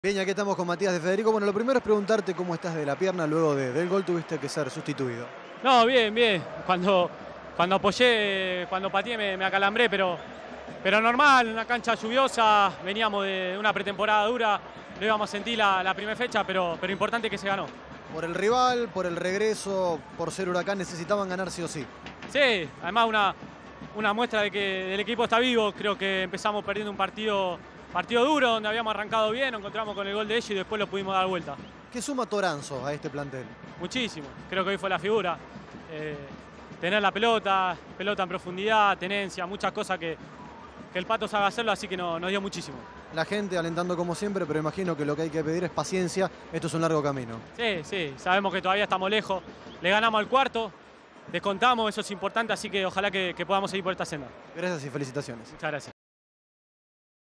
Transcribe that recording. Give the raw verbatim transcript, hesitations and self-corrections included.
Bien, aquí estamos con Matías de Federico. Bueno, lo primero es preguntarte cómo estás de la pierna luego de, del gol, tuviste que ser sustituido. No, bien, bien. Cuando, cuando apoyé, cuando pateé me, me acalambré, pero, pero normal, una cancha lluviosa, veníamos de una pretemporada dura, lo íbamos a sentir la, la primera fecha, pero, pero importante que se ganó. Por el rival, por el regreso, por ser Huracán, necesitaban ganar sí o sí. Sí, además una, una muestra de que el equipo está vivo. Creo que empezamos perdiendo un partido, partido duro, donde habíamos arrancado bien, nos encontramos con el gol de ellos y después lo pudimos dar vuelta. ¿Qué suma Toranzo a este plantel? Muchísimo, creo que hoy fue la figura. Eh, tener la pelota, pelota en profundidad, tenencia, muchas cosas que, que el Pato sabe hacerlo, así que no, nos dio muchísimo. La gente alentando como siempre, pero imagino que lo que hay que pedir es paciencia. Esto es un largo camino. Sí, sí, sabemos que todavía estamos lejos. Le ganamos al cuarto, descontamos, eso es importante, así que ojalá que, que podamos seguir por esta senda. Gracias y felicitaciones. Muchas gracias.